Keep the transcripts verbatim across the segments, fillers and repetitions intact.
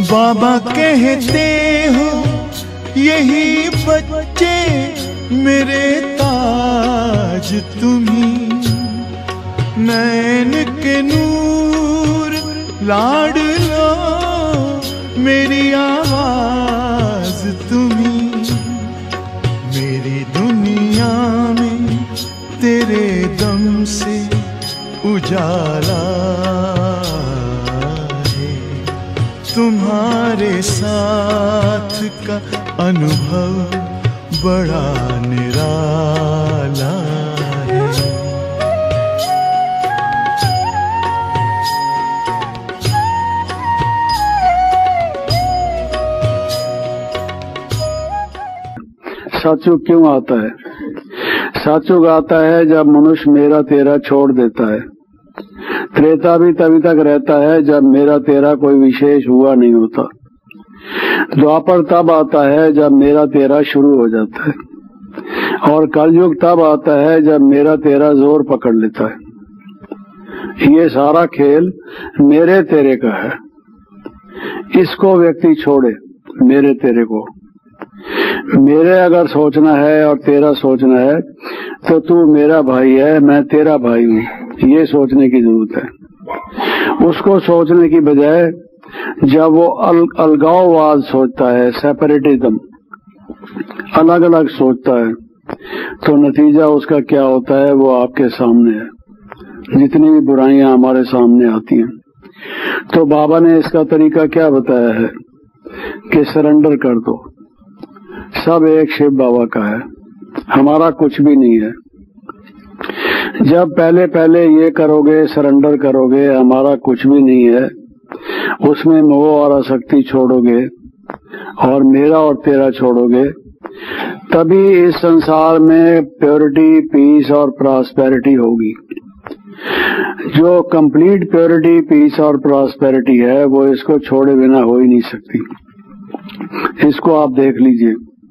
बाबा कहते हो यही बच्चे मेरे ताज तुम्ही, नैन के नूर लाडलो मेरी आवाज तुम्ही, मेरी दुनिया में तेरे दम से उजाला है, तुम्हारे साथ का अनुभव बड़ा निराला है। सतयुग क्यों आता है? सतयुग आता है जब मनुष्य मेरा तेरा छोड़ देता है। त्रेता भी तभी तक रहता है जब मेरा तेरा कोई विशेष हुआ नहीं होता। द्वापर तब आता है जब मेरा तेरा शुरू हो जाता है, और कलयुग तब आता है जब मेरा तेरा जोर पकड़ लेता है। ये सारा खेल मेरे तेरे का है। इसको व्यक्ति छोड़े, मेरे तेरे को। मेरे अगर सोचना है और तेरा सोचना है तो तू मेरा भाई है, मैं तेरा भाई हूँ, ये सोचने की जरूरत है। उसको सोचने की बजाय जब वो अल, अलगाववाद सोचता है, सेपरेटिज्म, अलग अलग सोचता है, तो नतीजा उसका क्या होता है वो आपके सामने है। जितनी भी बुराइयां हमारे सामने आती हैं, तो बाबा ने इसका तरीका क्या बताया है कि सरेंडर कर दो। सब एक शिव बाबा का है, हमारा कुछ भी नहीं है। जब पहले पहले ये करोगे, सरेंडर करोगे, हमारा कुछ भी नहीं है, उसमें मोह और आसक्ति छोड़ोगे और मेरा और तेरा छोड़ोगे, तभी इस संसार में प्योरिटी, पीस और प्रॉस्पेरिटी होगी। जो कंप्लीट प्योरिटी, पीस और प्रॉस्पेरिटी है वो इसको छोड़े बिना हो ही नहीं सकती। इसको आप देख लीजिए।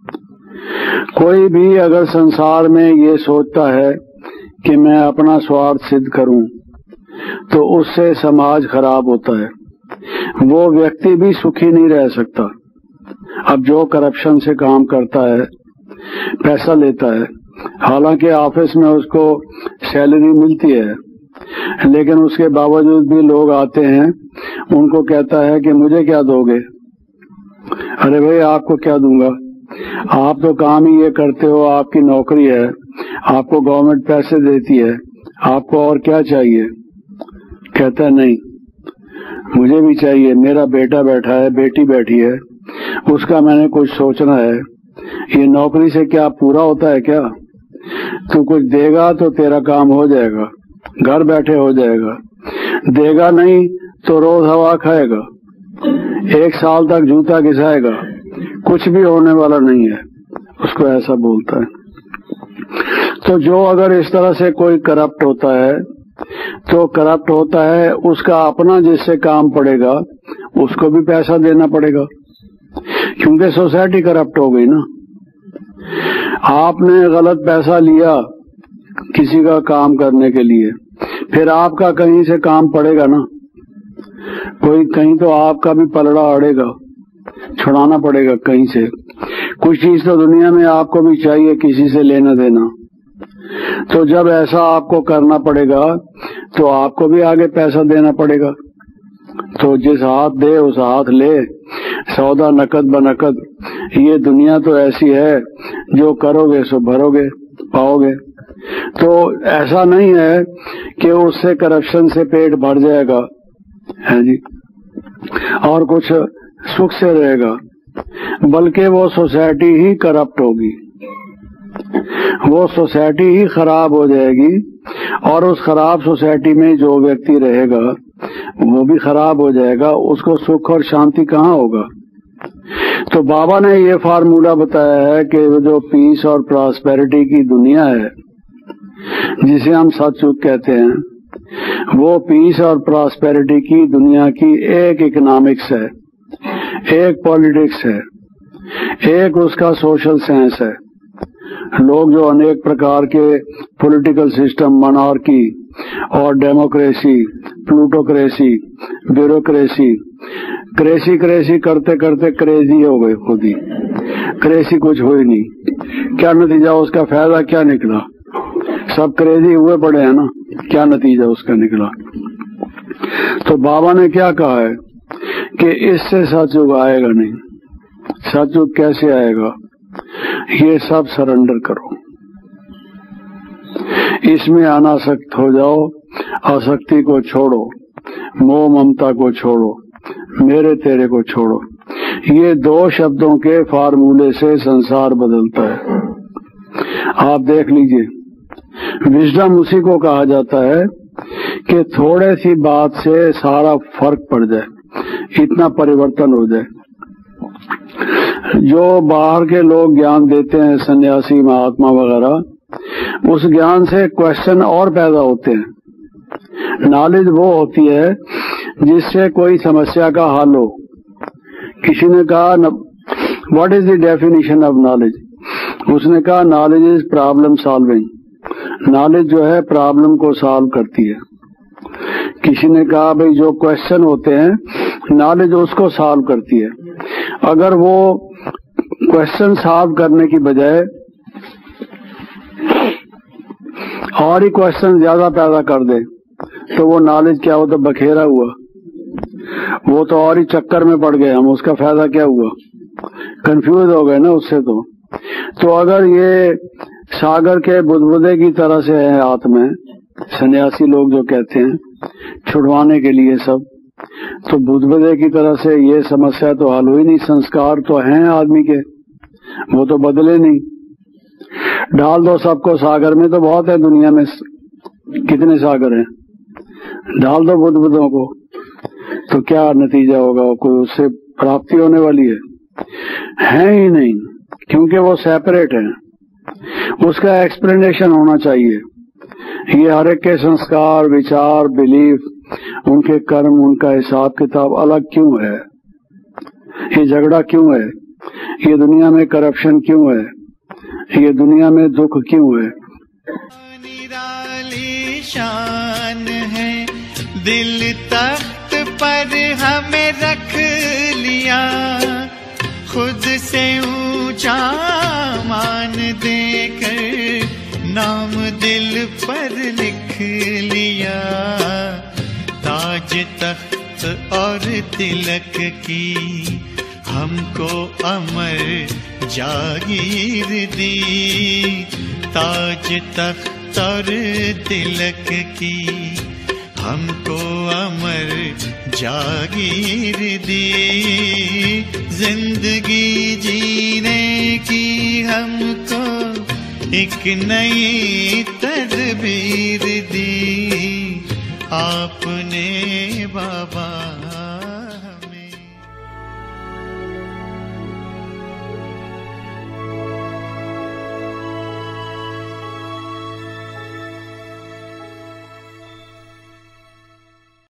कोई भी अगर संसार में ये सोचता है कि मैं अपना स्वार्थ सिद्ध करूं, तो उससे समाज खराब होता है। वो व्यक्ति भी सुखी नहीं रह सकता। अब जो करप्शन से काम करता है, पैसा लेता है, हालांकि ऑफिस में उसको सैलरी मिलती है, लेकिन उसके बावजूद भी लोग आते हैं, उनको कहता है कि मुझे क्या दोगे? अरे भाई, आपको क्या दूंगा? आप तो काम ही ये करते हो, आपकी नौकरी है, आपको गवर्नमेंट पैसे देती है, आपको और क्या चाहिए? कहता है नहीं, मुझे भी चाहिए। मेरा बेटा बैठा है, बेटी बैठी है, उसका मैंने कुछ सोचना है। ये नौकरी से क्या पूरा होता है क्या? तू कुछ देगा तो तेरा काम हो जाएगा, घर बैठे हो जाएगा। देगा नहीं तो रोज हवा खाएगा, एक साल तक जूता घिसाएगा, कुछ भी होने वाला नहीं है। उसको ऐसा बोलता है। तो जो अगर इस तरह से कोई करप्ट होता है, तो करप्ट होता है उसका अपना जिससे काम पड़ेगा उसको भी पैसा देना पड़ेगा, क्योंकि सोसाइटी करप्ट हो गई ना। आपने गलत पैसा लिया किसी का काम करने के लिए, फिर आपका कहीं से काम पड़ेगा ना, कोई कहीं तो आपका भी पलड़ा अड़ेगा, छुड़ाना पड़ेगा कहीं से। कुछ चीज तो दुनिया में आपको भी चाहिए, किसी से लेना देना। तो जब ऐसा आपको करना पड़ेगा तो आपको भी आगे पैसा देना पड़ेगा। तो जिस हाथ दे उस हाथ ले, सौदा नकद बनकद। ये दुनिया तो ऐसी है, जो करोगे सो भरोगे, पाओगे। तो ऐसा नहीं है कि उससे करप्शन से पेट भर जाएगा है जी, और कुछ सुख से रहेगा, बल्कि वो सोसाइटी ही करप्ट होगी, वो सोसाइटी ही खराब हो जाएगी, और उस खराब सोसाइटी में जो व्यक्ति रहेगा वो भी खराब हो जाएगा। उसको सुख और शांति कहाँ होगा? तो बाबा ने ये फार्मूला बताया है कि जो पीस और प्रॉस्पेरिटी की दुनिया है, जिसे हम सतयुग कहते हैं, वो पीस और प्रॉस्पेरिटी की दुनिया की एक इकोनॉमिक्स है, एक पॉलिटिक्स है, एक उसका सोशल साइंस है। लोग जो अनेक प्रकार के पॉलिटिकल सिस्टम, मोनार्की और democracy, plutocracy, bureaucracy cracy cracy करते करते क्रेजी हो गए खुद ही, क्रेसी कुछ हुई नहीं। क्या नतीजा उसका, फायदा क्या निकला? सब क्रेजी हुए पड़े हैं ना, क्या नतीजा उसका निकला? तो बाबा ने क्या कहा है कि इससे सतयुग आएगा नहीं। सतयुग कैसे आएगा? ये सब सरेंडर करो, इसमें अनासक्त हो जाओ, आसक्ति को छोड़ो, मोह ममता को छोड़ो, मेरे तेरे को छोड़ो। ये दो शब्दों के फार्मूले से संसार बदलता है। आप देख लीजिए, विजडम उसी को कहा जाता है कि थोड़े सी बात से सारा फर्क पड़ जाए, इतना परिवर्तन हो जाए। जो बाहर के लोग ज्ञान देते हैं, सन्यासी महात्मा वगैरह, उस ज्ञान से क्वेश्चन और पैदा होते हैं। नॉलेज वो होती है जिससे कोई समस्या का हल हो। किसी ने कहा what is the definition of knowledge? उसने कहा knowledge is problem solving. Knowledge जो है प्रॉब्लम को सॉल्व करती है। किसी ने कहा भाई जो क्वेश्चन होते हैं नॉलेज उसको सॉल्व करती है। अगर वो क्वेश्चन सॉल्व करने की बजाय और ही क्वेश्चन ज्यादा पैदा कर दे तो वो नॉलेज क्या होता? बखेरा हुआ, वो तो और ही चक्कर में पड़ गए हम, उसका फायदा क्या हुआ? कंफ्यूज हो गए ना उससे। तो तो अगर ये सागर के बुदबुदे की तरह से है हाथ में, सन्यासी लोग जो कहते हैं छुड़वाने के लिए सब, तो बुदबुदे की तरह से ये समस्या तो हल हुई नहीं। संस्कार तो हैं आदमी के, वो तो बदले नहीं। डाल दो सबको सागर में तो बहुत है, दुनिया में कितने सागर हैं, डाल दो बुदबुदों को तो क्या नतीजा होगा? कोई उससे प्राप्ति होने वाली है? है ही नहीं, क्योंकि वो सेपरेट है। उसका एक्सप्लेनेशन होना चाहिए। ये हर एक के संस्कार, विचार, बिलीफ, उनके कर्म, उनका हिसाब किताब अलग क्यों है? ये झगड़ा क्यों है? ये दुनिया में करप्शन क्यों है? ये दुनिया में दुख क्यों है? निराली शान है, दिल तख्त पर हमें रख लिया, खुद से ऊंचा मान देकर नाम दिल पर लिख लिया। ताज तख्त और तिलक की हमको अमर जागीर दी। ताज तख्त और तिलक की हमको अमर जागीर दी। जिंदगी जीने की हमको एक नई तदबीर दी आपने बाबा।